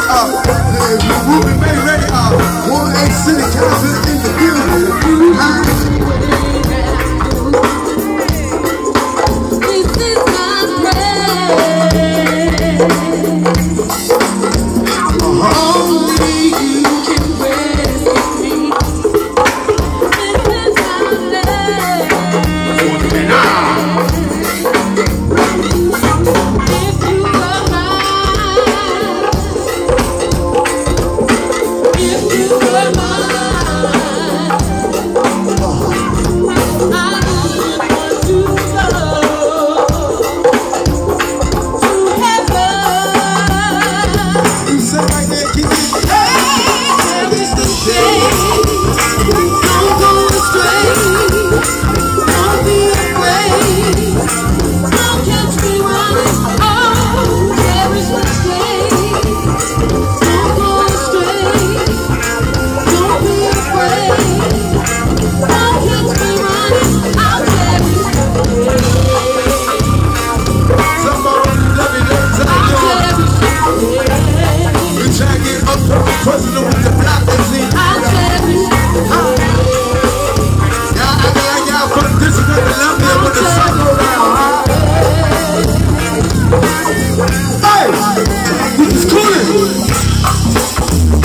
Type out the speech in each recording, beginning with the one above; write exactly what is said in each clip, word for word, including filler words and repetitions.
Uh, we'll be made ready. Uh, one eight City Council in the building. Uh, This is my prayer. Only you can rescue me. This is my prayer. If you were mine, if you were mine, I wouldn't want to go to heaven. you say right there, keep it. There is no shame. Don't go astray. Don't be afraid. Don't catch me running. Oh, there is no shame. Don't go astray. Don't be afraid. Don't catch me running. I'll cherish the day. Somebody love me, let me tell I'll you. cherish the day. We try to get up to the president with the block and see. I'll cherish the day. Y'all act like y'all politicians got to love me when the sun go down, huh? Hey, this is cooling.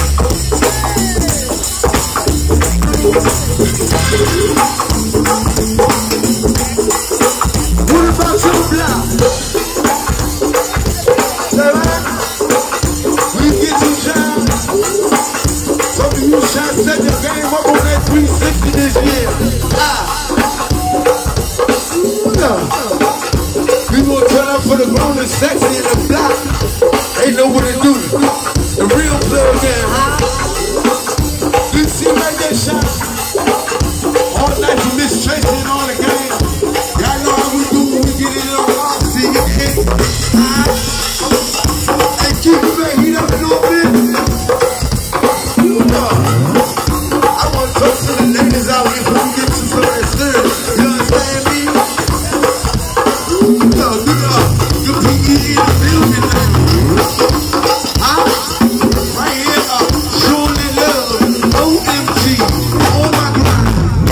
What about your block? Say what? We get you shine. Some of you shots set your game up on that three sixty this year. Ah. No. We gonna turn up for the grown and sexy in the block. They know what to do. The real plug game, huh? You see right there, shot. All night you miss Tracy and all the game. Y'all know how we do when we get in on the see you hit. Ah. Hey, keep it back, heat up a little bit. You know. I want to talk to the ladies out here who get you some of that serious. You understand me? You know, you know, you P E in the building now. Huh? Right here, uh, surely love, O M G, oh my God.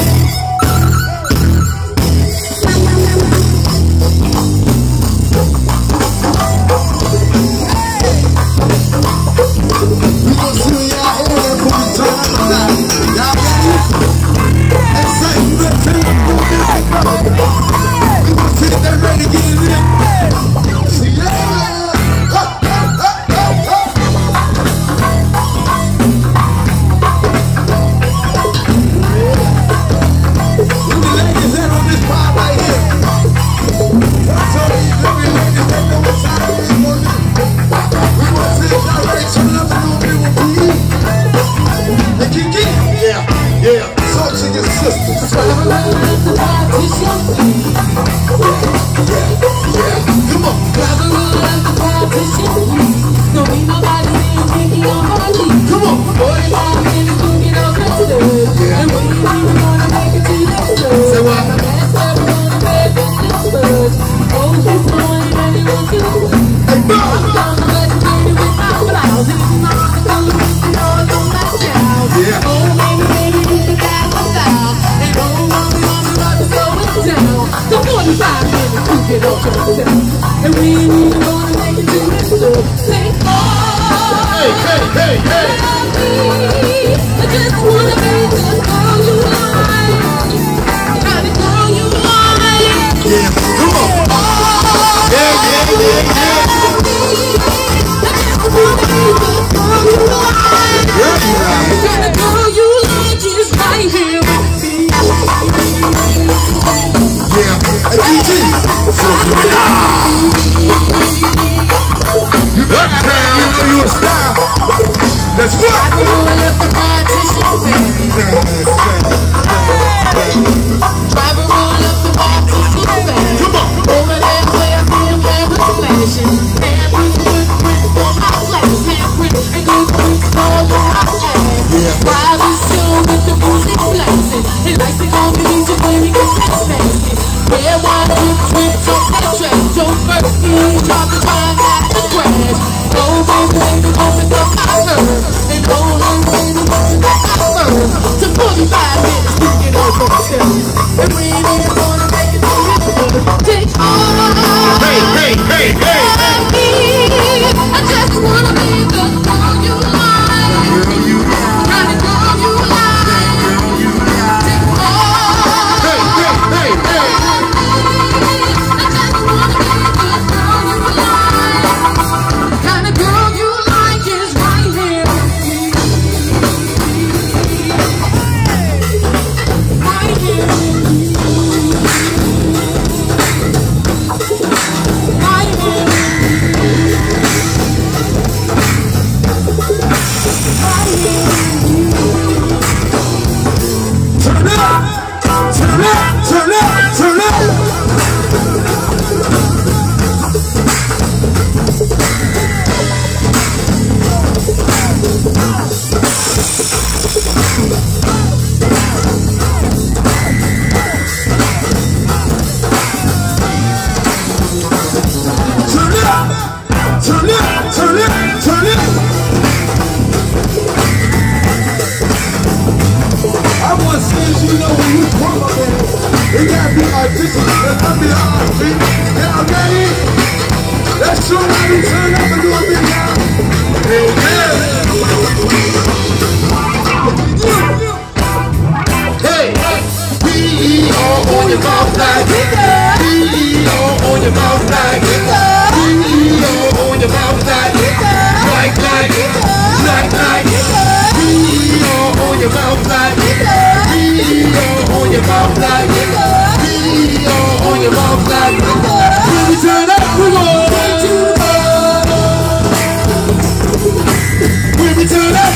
We gon' see when y'all hear that before we turn up the light. Y'all ready? Hey, say, you ready to turn up the light? We gon' see if they ready to get in there. See, yeah. Ha, ha, ha, ha, ha. Where the ladies at on this part right here? That's all these lovely ladies that know what time it is on this. We gon' see if y'all ready to turn up a little bit with P E. Hey, Kiki? Yeah, yeah. Talk to your sisters. Travel around the partition. Yeah, yeah. Come on. Travel around the partition. Don't need nobody here thinking on my lead. Come on. forty-five minutes to get all dressed up. Yeah. And we ain't even gonna make it to the club. Say what? My man's never gonna bed with this buzz. Oh, he's going and he wants to. Hey, I'm Bob. gonna let you baby with my blouse. It's not the color with the doors on my child. Yeah. Oh, baby, baby, you can have my style. And oh, mommy, mommy, about to slow it down. The forty-five minutes to get off yourself. And we ain't even gonna make it to this club. Say, oh, Hey, hey, hey, hey. love me. I just wanna be the girl you like. Not the girl you like. Yeah, come on. Yeah, yeah, yeah, yeah. Got a girl you like is right here with me. Yeah. Hey, D J. You back down. You know you a star. Let's I rock. don't wanna let the partition baby. Drive around up the partition baby. Come on. Over there where I feel where we're flashing. Handprint, good print for my flash. Handprint and good print for my ass. Yeah. While we show with the music blasting. And like the combination where we get that fancy. Red wine, good print, talk that trash. Joe Fergie, drop the wine at the crash. Oh baby, baby, open up my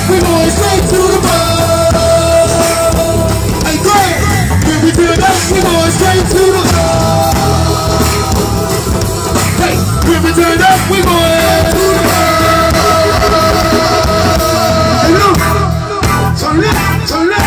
we going straight to the road. Hey, Greg, when we turn up, we going straight to the road. Hey, when we turn up, we going to the road. Hey, look, turn left, turn left.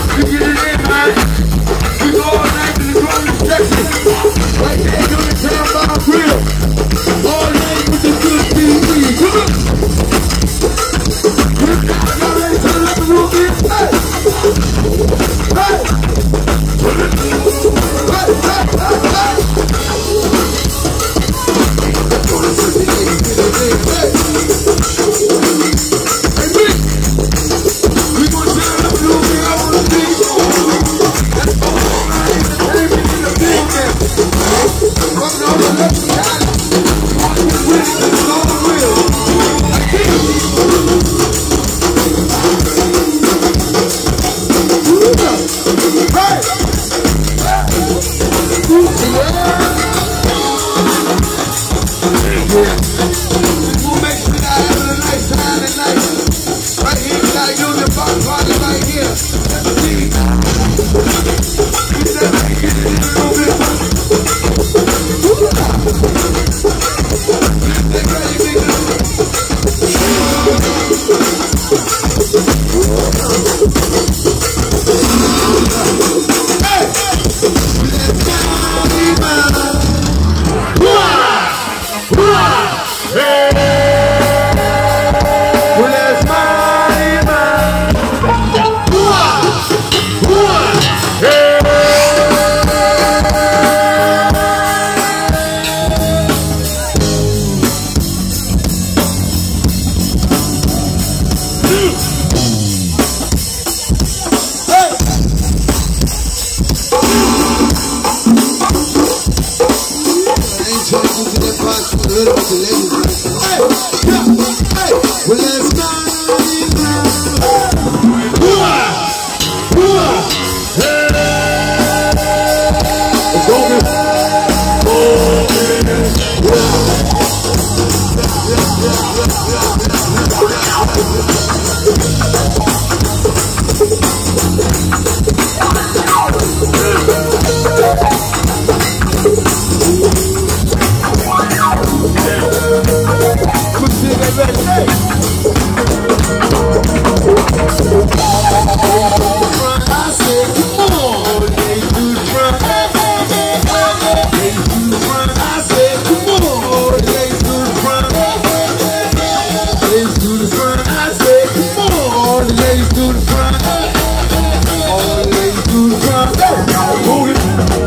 to the front. All the ladies to the front. Move it.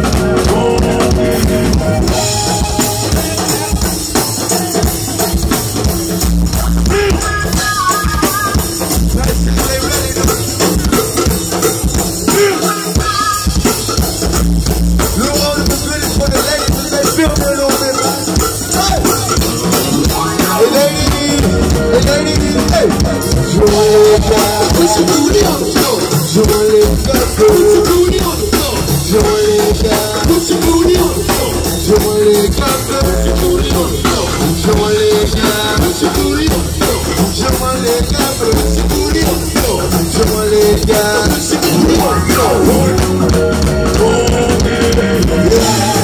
Put your booty on the floor. Put your booty on the floor. Put your booty on the floor. Put your booty on the floor. Put your booty on the floor. Put your booty on the floor. Put your booty on the floor. Put your booty on the floor. Put your booty on the floor.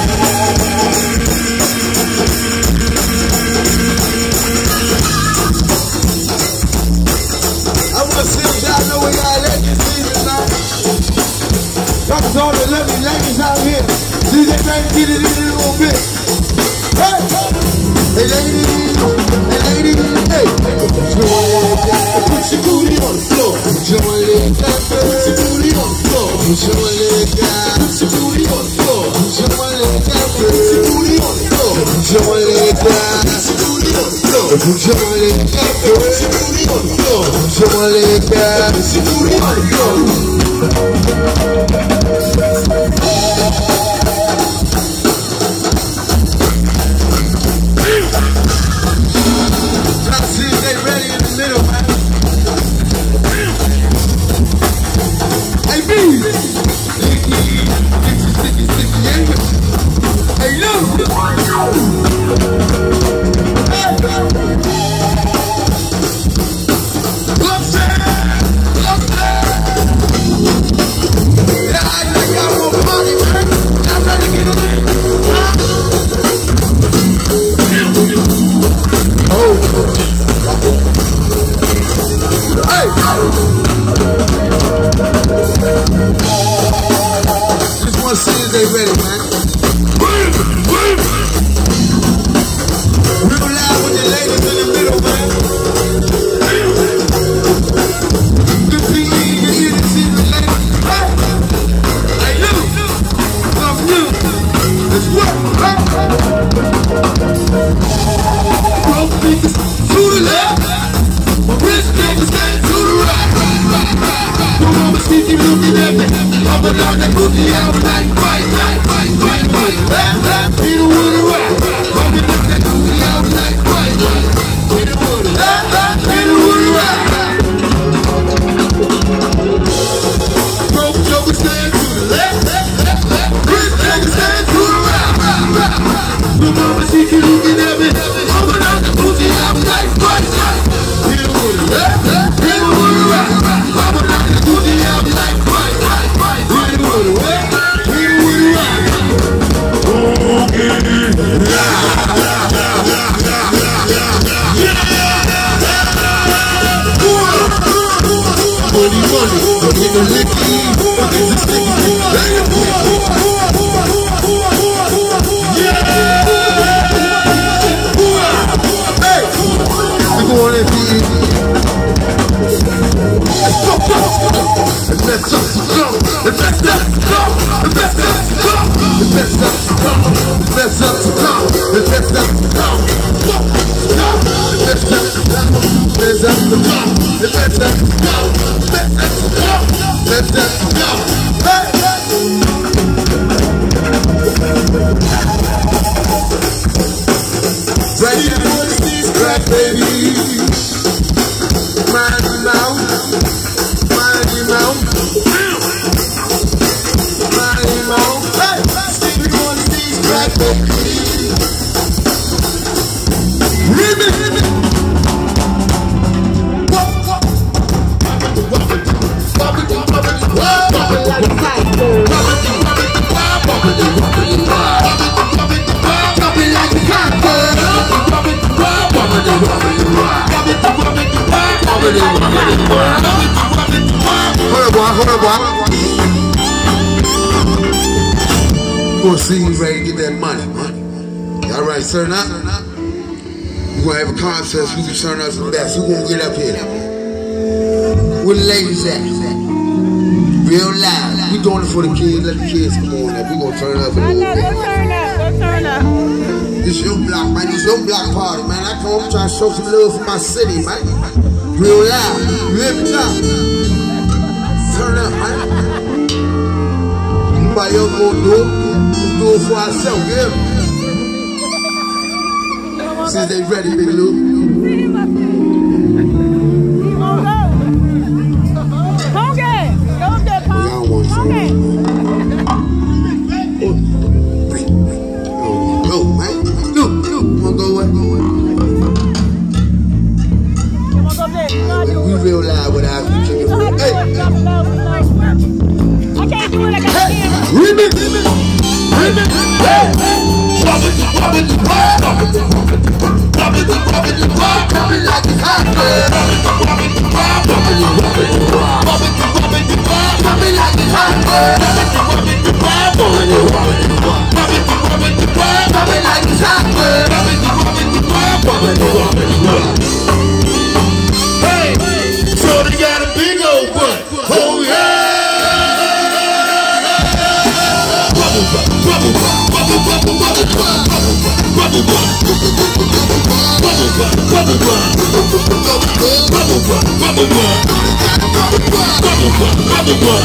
Talk to all the lovely ladies out here. See that man get it in a little bit. Hey, hey ladies, hey ladies, hey. Put your booty on the floor. Put your leg down. Put your booty on the floor. Put your leg down. Put your booty on the floor. Put your leg down. Put your booty on the floor. Put your leg down. Put your booty on the floor. Put your leg down. Put your booty on the floor. Put your leg down. Put your booty on the floor. We're gonna see you ready to get that money, money. Y'all ready to turn up? We're gonna have a contest. Who can turn up the best? Who gonna get up here? Where the ladies at? Real loud. We doing it for the kids. Let the kids come on now. We gonna turn up a little bit. Go turn up. Go turn up. This your block, man. This your block party, man. I come home trying to show some love for my city, man. Real loud. You hear me now? Turn up, man. Nobody else gonna do it. We do it for ourselves, you hear me? Since they ready, Big Lou. Real loud without you. Hey! I can't do it, I got hey. Remix! Remix! Remix! Hey! Coming like it's hot, girl. Coming like it's hot, girl. Coming like it's hot, girl. Hey, so they got a big old butt. Oh yeah. Bubble butt, bubble butt, bubble butt, bubble butt, bubble butt, bubble butt, bubble butt, bubble butt, bubble butt, bubble butt, bubble butt, bubble butt,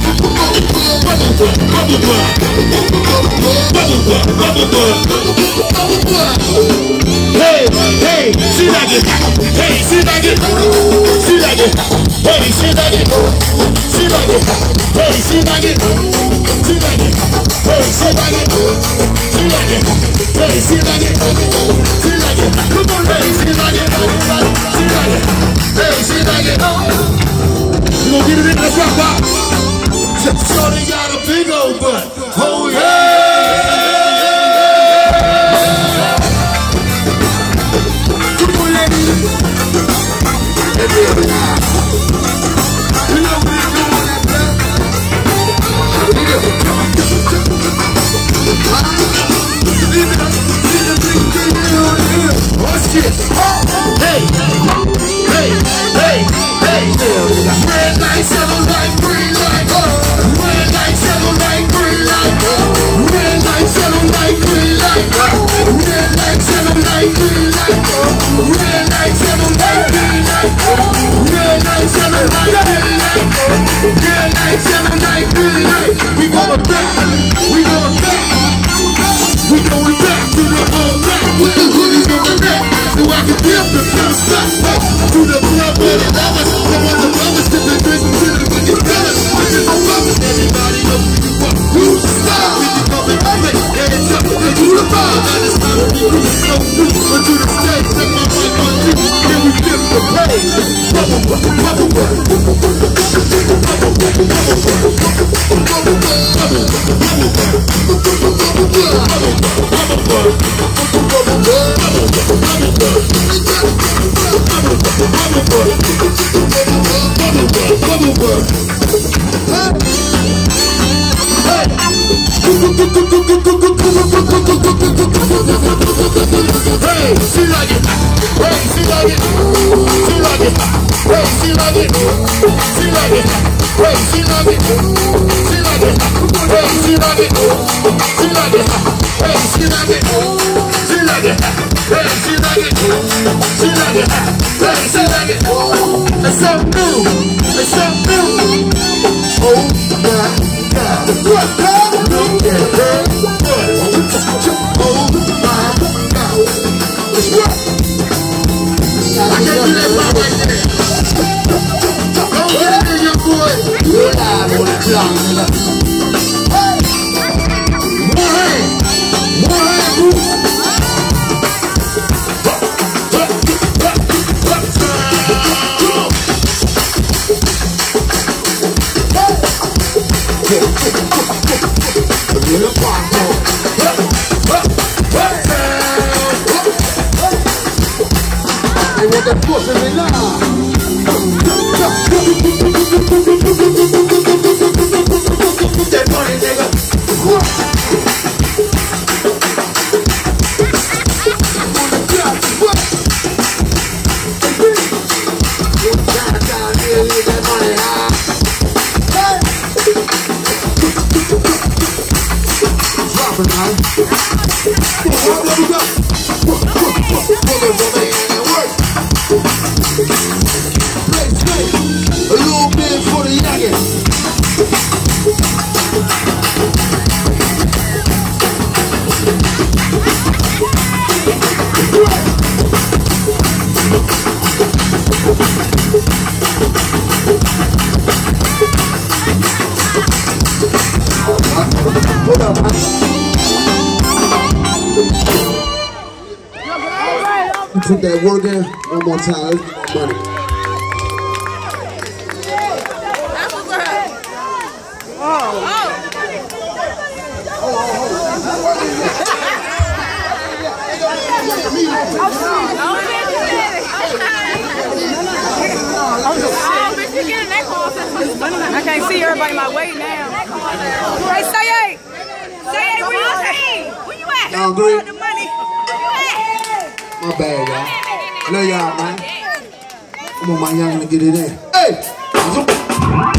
bubble butt, bubble butt. Hey, hey, see that it. Hey, see that it. See that it. Hey, see that it. See that it. Hey, see that it. See that it. Hey, see that it. See that it. Hey, see that it. See that it. Come on, hey, see that it. See that it. Hey, see that it. You gon' get it in the drop box. So they got a big old butt. Oh yeah. Hey, hey, hey, hey, red light, yellow light, green light, red light, yellow light, green light, red light, yellow light, green light, red light, yellow light, green light, red light, yellow light, green light, red light, yellow light, green light, red light, yellow light, green light. We going back, we going back, we going back to the old back with the hoodies on the neck. So I can give the first suspect to the club where the lovers, the one the lovers, to the drink, to the wicked fellas, to the lovers. Everybody knows who you are. Who's the star? We can come and play, and it's up to the bar. Now it's time to be who's so new, but to the stage, take my mic on you, and we give the praise. Bubble butt, bubble butt, bubble butt, bubble butt, bubble Hey, she like it. Hey, she like it. She like it. Hey, she like it. She like it. Hey, she like it. She like it. Hey, she like it. She like it. Hey, she like it. She like it. Hey, she like it. She like it. Hey, she like it. It's so new. It's so new. Oh my God. What God? Look at her. Oh my God. It's what? I can't do that part right there. Don't get it in your boy. You're live on the clock, nigga. Hey! One hand. One hand, boo. In the park, I want the force in the line. That money, nigga. What? y'all, man. You put that work in one more time. Let's get more money. I can't see everybody my way now. Hey, say hey. Say hey, where you at? Where you at? Y'all agree? The money. My bad, y'all. I love y'all, man. Come on, my young, to get it in. Hey!